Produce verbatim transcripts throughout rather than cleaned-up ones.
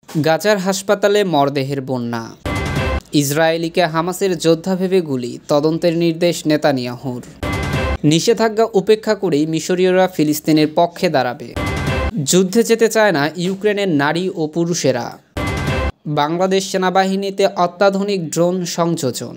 গাজার হাসপাতালে মরদেহের বন্যা। ইসরায়েলিকে হামাসের যোদ্ধা ভেবে গুলি, তদন্তের নির্দেশ নেতানিয়াহুর। নিষেধাজ্ঞা উপেক্ষা করেই মিশরীয়রা ফিলিস্তিনের পক্ষে দাঁড়াবে। যুদ্ধে যেতে চায় না ইউক্রেনের নারী ও পুরুষেরা। বাংলাদেশ সেনাবাহিনীতে অত্যাধুনিক ড্রোন সংযোজন।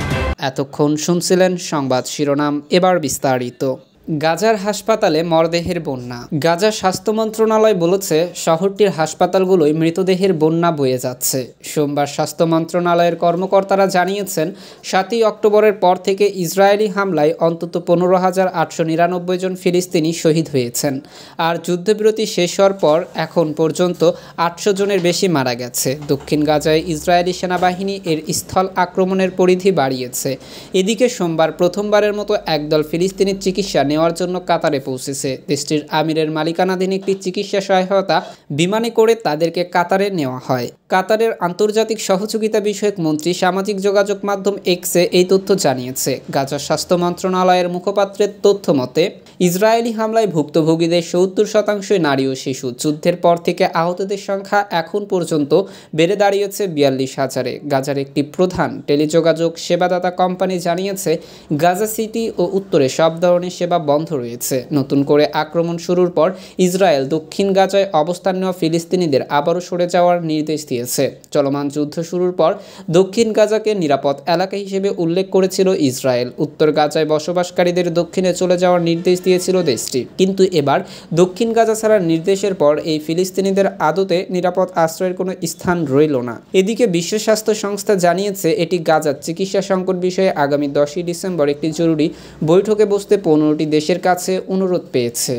এতক্ষণ শুনছিলেন সংবাদ শিরোনাম, এবার বিস্তারিত। গাজার হাসপাতালে মরদেহের বন্যা। গাজার স্বাস্থ্য মন্ত্রণালয় বলেছে, শহরটির হাসপাতালগুলোয় মৃতদেহের বন্যা বয়ে যাচ্ছে। সোমবার স্বাস্থ্য মন্ত্রণালয়ের কর্মকর্তারা জানিয়েছেন, সাতই অক্টোবরের পর থেকে ইসরায়েলি হামলায় অন্তত পনেরো হাজার আটশো নিরানব্বই জন ফিলিস্তিনি শহীদ হয়েছেন। আর যুদ্ধবিরতি শেষ হওয়ার পর এখন পর্যন্ত আটশো জনের বেশি মারা গেছে। দক্ষিণ গাজায় ইসরায়েলি সেনাবাহিনী এর স্থল আক্রমণের পরিধি বাড়িয়েছে। এদিকে সোমবার প্রথমবারের মতো একদল ফিলিস্তিনি চিকিৎসা নেওয়ার জন্য কাতারে পৌঁছেছে। দেশটির আমিরের মালিকানাধীন একটি চিকিৎসা সহায়তা বিমানে করে তাদেরকে কাতারে নেওয়া হয়। কাতারের আন্তর্জাতিক সহযোগিতা বিষয়ক মন্ত্রী সামাজিক যোগাযোগ মাধ্যম এক্সে এই তথ্য জানিয়েছে। গাজার স্বাস্থ্য মন্ত্রণালয়ের মুখপাত্রের তথ্য মতে, ইসরায়েলি হামলায় ভুক্তভোগীদের সত্তর শতাংশই নারী ও শিশু। যুদ্ধের পর থেকে আহতদের সংখ্যা এখন পর্যন্ত বেড়ে দাঁড়িয়েছে বিয়াল্লিশ হাজারে। গাজার একটি প্রধান টেলিযোগাযোগ সেবাদাতা কোম্পানি জানিয়েছে, গাজা সিটি ও উত্তরে সব ধরনের সেবা বন্ধ রয়েছে। নতুন করে আক্রমণ শুরুর পর ইসরায়েল দক্ষিণ গাজায় অবস্থান নেওয়া ফিলিস্তিনিদের আবারও সরে যাওয়ার নির্দেশ দিয়েছে। চলমান যুদ্ধ শুরুর পর দক্ষিণ গাজাকে নিরাপদ এলাকা হিসেবে উল্লেখ করেছিল ইসরায়েল। উত্তর গাজায় বসবাসকারীদের দক্ষিণে চলে যাওয়ার নির্দেশ দিয়েছিল দেশটি। কিন্তু এবার দক্ষিণ গাজা ছাড়ার নির্দেশের পর এই ফিলিস্তিনিদের আদতে নিরাপদ আশ্রয়ের কোনো স্থান রইল না। এদিকে বিশ্ব স্বাস্থ্য সংস্থা জানিয়েছে, এটি গাজার চিকিৎসা সংকট বিষয়ে আগামী দশই ডিসেম্বর একটি জরুরি বৈঠকে বসতে পনেরোটি দেশের কাছে অনুরোধ পেয়েছে।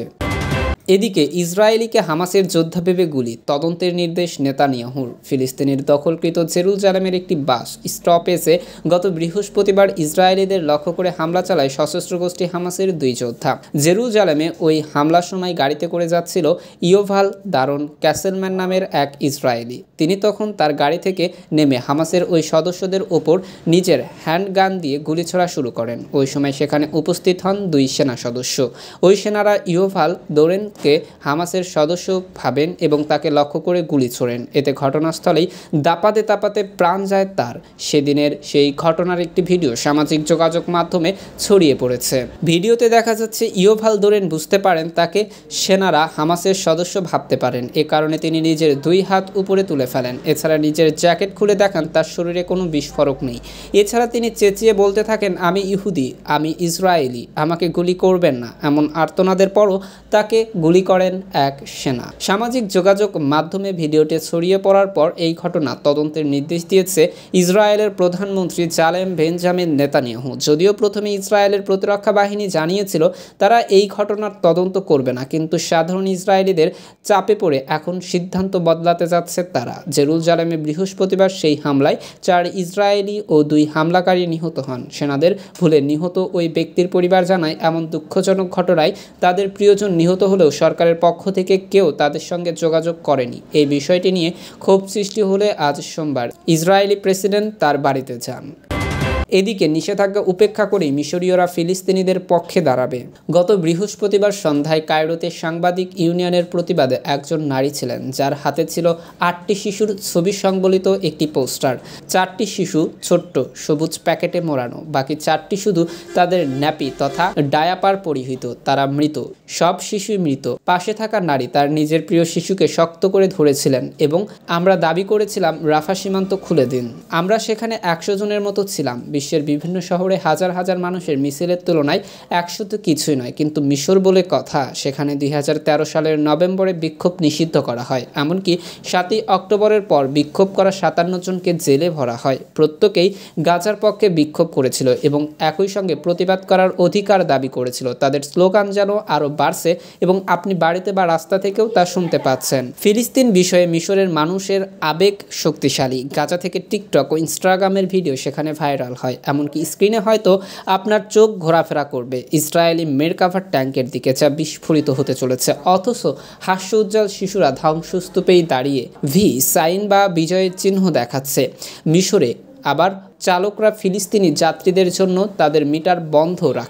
এদিকে ইসরায়েলিকে হামাসের যোদ্ধা ভেবে গুলি, তদন্তের নির্দেশ নেতানিয়াহুর। ফিলিস্তিনের দখলকৃত জেরুজালেমের একটি বাস স্টপেজে গত বৃহস্পতিবার ইসরায়েলিদের লক্ষ্য করে হামলা চালায় সশস্ত্র গোষ্ঠী হামাসের দুই যোদ্ধা। জেরুজালেমে ওই হামলার সময় গাড়িতে করে যাচ্ছিল ইয়োভাল দারন ক্যাসেলম্যান নামের এক ইসরায়েলি। তিনি তখন তার গাড়ি থেকে নেমে হামাসের ওই সদস্যদের ওপর নিজের হ্যান্ডগান দিয়ে গুলি ছোড়া শুরু করেন। ওই সময় সেখানে উপস্থিত হন দুই সেনা সদস্য। ওই সেনারা ইয়োভাল দোরেন কে হামাসের সদস্য ভাবেন এবং তাকে লক্ষ্য করে গুলি ছোড়েন। এতে ঘটনাস্থলেই দাপাতে দাপাতে প্রাণ যায় তার। সেদিনের সেই ঘটনার একটি ভিডিও সামাজিক যোগাযোগ মাধ্যমে ছড়িয়ে পড়েছে। ভিডিওতে দেখা যাচ্ছে, ইয়োভাল দোরেন বুঝতে পারেন তাকে সেনারা হামাসের সদস্য ভাবতে পারেন। এ কারণে তিনি নিজের দুই হাত উপরে তুলে ফেলেন। এছাড়া নিজের জ্যাকেট খুলে দেখান তার শরীরে কোনো বিস্ফোরক নেই। এছাড়া তিনি চেঁচিয়ে বলতে থাকেন, আমি ইহুদি, আমি ইসরায়েলি, আমাকে গুলি করবেন না। এমন আর্তনাদের পরও তাকে গুলি করেন এক সেনা। সামাজিক যোগাযোগ মাধ্যমে ভিডিওটি ছড়িয়ে পড়ার পর এই ঘটনা তদন্তের নির্দেশ দিয়েছে ইসরায়েলের প্রধানমন্ত্রী জালেম বেঞ্জামিন নেতানিয়াহু। যদিও প্রথমে ইসরায়েলের প্রতিরক্ষা বাহিনী জানিয়েছিল তারা এই ঘটনার তদন্ত করবে না, কিন্তু সাধারণ ইসরায়েলিদের চাপে পড়ে এখন সিদ্ধান্ত বদলাতে যাচ্ছে তারা। জেরুজালেমে বৃহস্পতিবার সেই হামলায় চার ইসরায়েলি ও দুই হামলাকারী নিহত হন। সেনাদের ভুলে নিহত ওই ব্যক্তির পরিবার জানায়, এমন দুঃখজনক ঘটনায় তাদের প্রিয়জন নিহত হলেও সরকারের পক্ষ থেকে কেউ তাদের সঙ্গে যোগাযোগ করেনি। এই বিষয়টি নিয়ে ক্ষোভ সৃষ্টি হলে আজ সোমবার ইসরায়েলি প্রেসিডেন্ট তার বাড়িতে যান। এদিকে নিষেধাজ্ঞা উপেক্ষা করেই মিশরীয়রা ফিলিস্তিনিদের পক্ষে দাঁড়াবে। গত বৃহস্পতিবার সন্ধ্যায় কায়রোতে সাংবাদিক ইউনিয়নের প্রতিবাদে একজন নারী ছিলেন, যার হাতে ছিল আটটি শিশুর ছবি সংবলিত একটি পোস্টার। চারটি শিশু ছোট্ট সবুজ প্যাকেটে মোড়ানো, বাকি চারটি শুধু তাদের ন্যাপি তথা ডায়াপার পরিহিত। তারা মৃত, সব শিশুই মৃত। পাশে থাকা নারী তার নিজের প্রিয় শিশুকে শক্ত করে ধরেছিলেন এবং আমরা দাবি করেছিলাম, রাফা সীমান্ত খুলে দিন। আমরা সেখানে একশো জনের মতো ছিলাম। বিশ্বের বিভিন্ন শহরে হাজার হাজার মানুষের মিছিলের তুলনায় একশো তো কিছুই নয়, কিন্তু মিশর বলে কথা, সেখানে দুই হাজার তেরো সালের নভেম্বরে বিক্ষোভ নিষিদ্ধ করা হয়। এমনকি সাতই অক্টোবরের পর বিক্ষোভ করা সাতান্ন জনকে জেলে ভরা হয়। প্রত্যেকেই গাজার পক্ষে বিক্ষোভ করেছিল এবং একই সঙ্গে প্রতিবাদ করার অধিকার দাবি করেছিল। তাদের স্লোগান যেন আরও বাড়ছে এবং আপনি বাড়িতে বা রাস্তা থেকেও তা শুনতে পাচ্ছেন। ফিলিস্তিন বিষয়ে মিশরের মানুষের আবেগ শক্তিশালী। গাজা থেকে টিকটক ও ইনস্টাগ্রামের ভিডিও সেখানে ভাইরাল হয়। এমনকি স্ক্রিনে হয়তো আপনার চোখ ঘোরাফেরা করবে ইসরায়েলি মেরকাভার ট্যাঙ্কের দিকে, যা বিস্ফোরিত হতে চলেছে। অথচ হাস্য উজ্জ্বল শিশুরা ধ্বংসস্তূপেই দাঁড়িয়ে ভি সাইন বা বিজয়ের চিহ্ন দেখাচ্ছে। মিশরে আবার চালকরা ফিলিস্তিনি যাত্রীদের জন্য তাদের মিটার বন্ধ রাখে।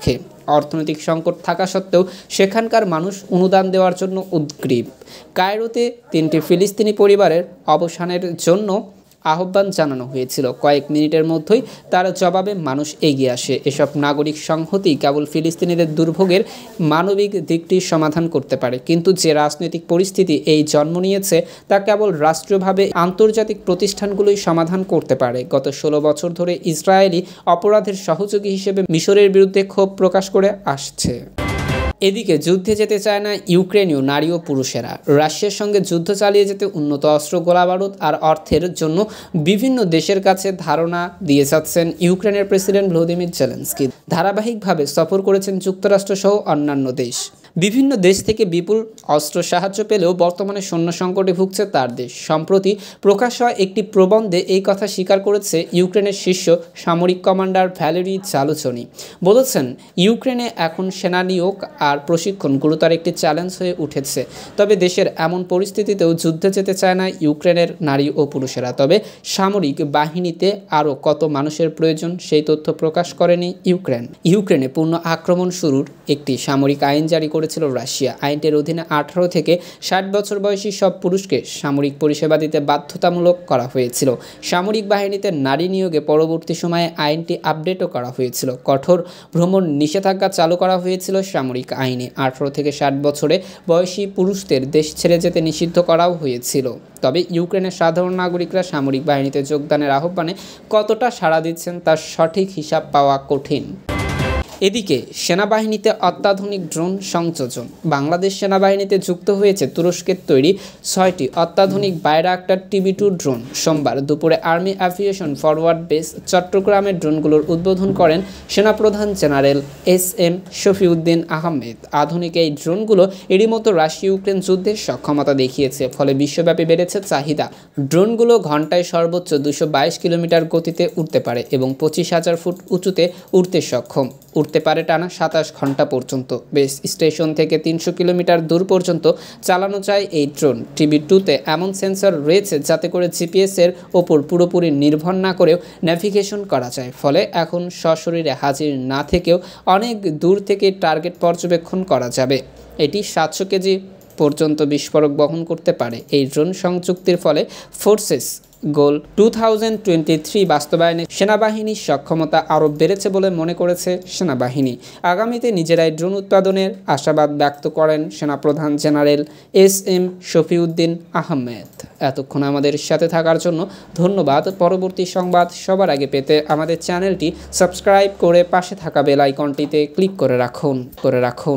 অর্থনৈতিক সংকট থাকা সত্ত্বেও সেখানকার মানুষ অনুদান দেওয়ার জন্য উদ্গ্রীব। কায়রোতে তিনটি ফিলিস্তিনি পরিবারের অবসানের জন্য আহ্বান জানানো হয়েছিল। কয়েক মিনিটের মধ্যেই তার জবাবে মানুষ এগিয়ে আসে। এসব নাগরিক সংহতি কেবল ফিলিস্তিনিদের দুর্ভোগের মানবিক দিকটি সমাধান করতে পারে, কিন্তু যে রাজনৈতিক পরিস্থিতি এই জন্ম নিয়েছে তা কেবল রাষ্ট্রীয়ভাবে আন্তর্জাতিক প্রতিষ্ঠানগুলোই সমাধান করতে পারে। গত ষোলো বছর ধরে ইসরায়েলি অপরাধের সহযোগী হিসেবে মিশরের বিরুদ্ধে ক্ষোভ প্রকাশ করে আসছে। এদিকে যুদ্ধে যেতে চায় না ইউক্রেনীয় নারী ও পুরুষেরা। রাশিয়ার সঙ্গে যুদ্ধ চালিয়ে যেতে উন্নত অস্ত্র, গোলাবারুদ আর অর্থের জন্য বিভিন্ন দেশের কাছে ধারণা দিয়ে যাচ্ছেন ইউক্রেনের প্রেসিডেন্ট ভলোদিমির জেলেনস্কি। ধারাবাহিকভাবে সফর করেছেন যুক্তরাষ্ট্রসহ অন্যান্য দেশ। বিভিন্ন দেশ থেকে বিপুল অস্ত্র সাহায্য পেলেও বর্তমানে সৈন্য সংকটে ভুগছে তার দেশ। সম্প্রতি প্রকাশ হওয়া একটি প্রবন্ধে এই কথা স্বীকার করেছে ইউক্রেনের শীর্ষ সামরিক কমান্ডার ভ্যালেরি জালুজনি। বলেছেন, ইউক্রেনে এখন সেনা নিয়োগ আর প্রশিক্ষণ গুরুতর একটি চ্যালেঞ্জ হয়ে উঠেছে। তবে দেশের এমন পরিস্থিতিতেও যুদ্ধে যেতে চায় না ইউক্রেনের নারী ও পুরুষেরা। তবে সামরিক বাহিনীতে আরও কত মানুষের প্রয়োজন সেই তথ্য প্রকাশ করেনি ইউক্রেন। ইউক্রেনে পূর্ণ আক্রমণ শুরুর একটি সামরিক আইন জারি করেছিল রাশিয়া। আইনটির অধীনে আঠারো থেকে ষাট বছর বয়সী সব পুরুষকে সামরিক পরিষেবা দিতে বাধ্যতামূলক করা হয়েছিল। সামরিক বাহিনীতে নারী নিয়োগে পরবর্তী সময়ে আইনটি আপডেটও করা হয়েছিল। কঠোর ভ্রমণ নিষেধাজ্ঞা চালু করা হয়েছিল সামরিক আইনে। আঠারো থেকে ষাট বছরে বয়সী পুরুষদের দেশ ছেড়ে যেতে নিষিদ্ধ করাও হয়েছিল। তবে ইউক্রেনের সাধারণ নাগরিকরা সামরিক বাহিনীতে যোগদানের আহ্বানে কতটা সাড়া দিচ্ছেন তার সঠিক হিসাব পাওয়া কঠিন। এদিকে সেনাবাহিনীতে অত্যাধুনিক ড্রোন সংযোজন। বাংলাদেশ সেনাবাহিনীতে যুক্ত হয়েছে তুরস্কের তৈরি ছয়টি অত্যাধুনিক বাইরাক্টার টিভি টু ড্রোন। সোমবার দুপুরে আর্মি অ্যাভিয়েশন ফরওয়ার্ড বেস চট্টগ্রামের ড্রোনগুলোর উদ্বোধন করেন সেনাপ্রধান general S M Shafiuddin Ahmed. আধুনিক এই ড্রোনগুলো এরই মতো রাশিয়া ইউক্রেন যুদ্ধের সক্ষমতা দেখিয়েছে, ফলে বিশ্বব্যাপী বেড়েছে চাহিদা। ড্রোনগুলো ঘন্টায় সর্বোচ্চ দুশো বাইশ কিলোমিটার গতিতে উড়তে পারে এবং পঁচিশ হাজার ফুট উঁচুতে উড়তে সক্ষম। উড়তে পারে টানা সাতাশ ঘন্টা পর্যন্ত। বেস স্টেশন থেকে তিনশো কিলোমিটার দূর পর্যন্ত চালানো যায় এই ড্রোন। টিভি টুতে এমন সেন্সর রয়েছে যাতে করে জিপিএস এর ওপর পুরোপুরি নির্ভর না করেও ন্যাভিগেশন করা যায়। ফলে এখন সশরীরে হাজির না থেকেও অনেক দূর থেকে টার্গেট পর্যবেক্ষণ করা যাবে। এটি সাতশো কেজি পর্যন্ত বিস্ফোরক বহন করতে পারে। এই ড্রোন সংযুক্তির ফলে forces goal two thousand twenty three বাস্তবায়নে সেনাবাহিনীর সক্ষমতা আরও বেড়েছে বলে মনে করেছে সেনাবাহিনী। আগামীতে নিজেরাই ড্রোন উৎপাদনের আশাবাদ ব্যক্ত করেন সেনাপ্রধান general S M Shafiuddin Ahmed. এতক্ষণ আমাদের সাথে থাকার জন্য ধন্যবাদ। পরবর্তী সংবাদ সবার আগে পেতে আমাদের চ্যানেলটি সাবস্ক্রাইব করে পাশে থাকা বেল আইকনটিতে ক্লিক করে রাখুন করে রাখুন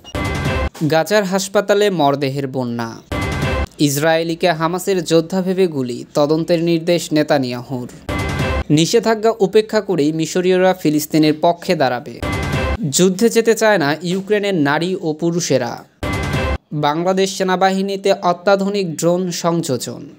গাজার হাসপাতালে মরদেহের বন্যা। ইসরায়েলিকে হামাসের যোদ্ধা ভেবে গুলি, তদন্তের নির্দেশ নেতানিয়াহুর। নিষেধাজ্ঞা উপেক্ষা করেই মিশরীয়রা ফিলিস্তিনের পক্ষে দাঁড়াবে। যুদ্ধে যেতে চায় না ইউক্রেনের নারী ও পুরুষেরা। বাংলাদেশ সেনাবাহিনীতে অত্যাধুনিক ড্রোন সংযোজন।